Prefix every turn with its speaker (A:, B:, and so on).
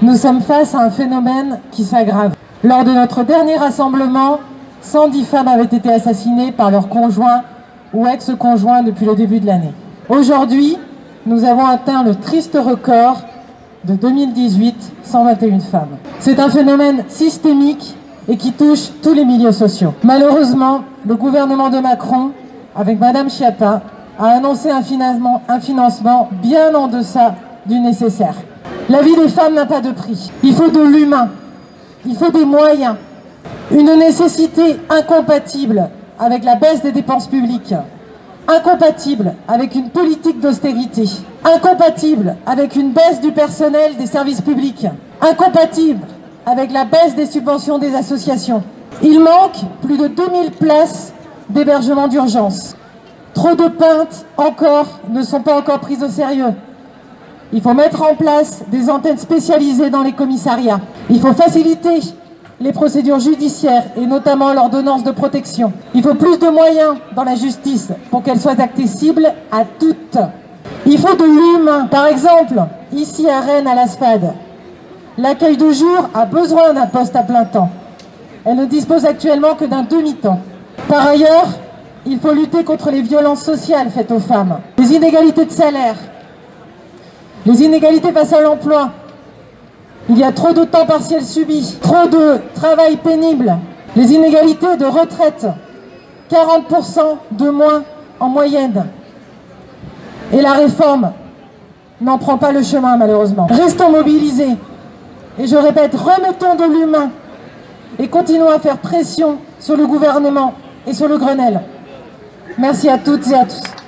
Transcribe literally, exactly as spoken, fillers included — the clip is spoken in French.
A: Nous sommes face à un phénomène qui s'aggrave. Lors de notre dernier rassemblement, cent dix femmes avaient été assassinées par leur conjoint ou ex-conjoint depuis le début de l'année. Aujourd'hui, nous avons atteint le triste record de deux mille dix-huit, cent vingt et une femmes. C'est un phénomène systémique et qui touche tous les milieux sociaux. Malheureusement, le gouvernement de Macron, avec Madame Schiappa, a annoncé un financement, un financement bien en deçà du nécessaire. La vie des femmes n'a pas de prix. Il faut de l'humain, il faut des moyens, une nécessité incompatible avec la baisse des dépenses publiques, incompatible avec une politique d'austérité, incompatible avec une baisse du personnel des services publics, incompatible avec la baisse des subventions des associations. Il manque plus de deux mille places d'hébergement d'urgence. Trop de plaintes encore ne sont pas encore prises au sérieux. Il faut mettre en place des antennes spécialisées dans les commissariats. Il faut faciliter les procédures judiciaires et notamment l'ordonnance de protection. Il faut plus de moyens dans la justice pour qu'elle soit accessible à toutes. Il faut de l'humain. Par exemple, ici à Rennes, à l'ASFAD, l'accueil de jour a besoin d'un poste à plein temps. Elle ne dispose actuellement que d'un demi-temps. Par ailleurs, il faut lutter contre les violences sociales faites aux femmes, les inégalités de salaire, les inégalités face à l'emploi. Il y a trop de temps partiel subi, trop de travail pénible, les inégalités de retraite, quarante pour cent de moins en moyenne. Et la réforme n'en prend pas le chemin malheureusement. Restons mobilisés et je répète, remettons de l'humain et continuons à faire pression sur le gouvernement et sur le Grenelle. Merci à toutes et à tous.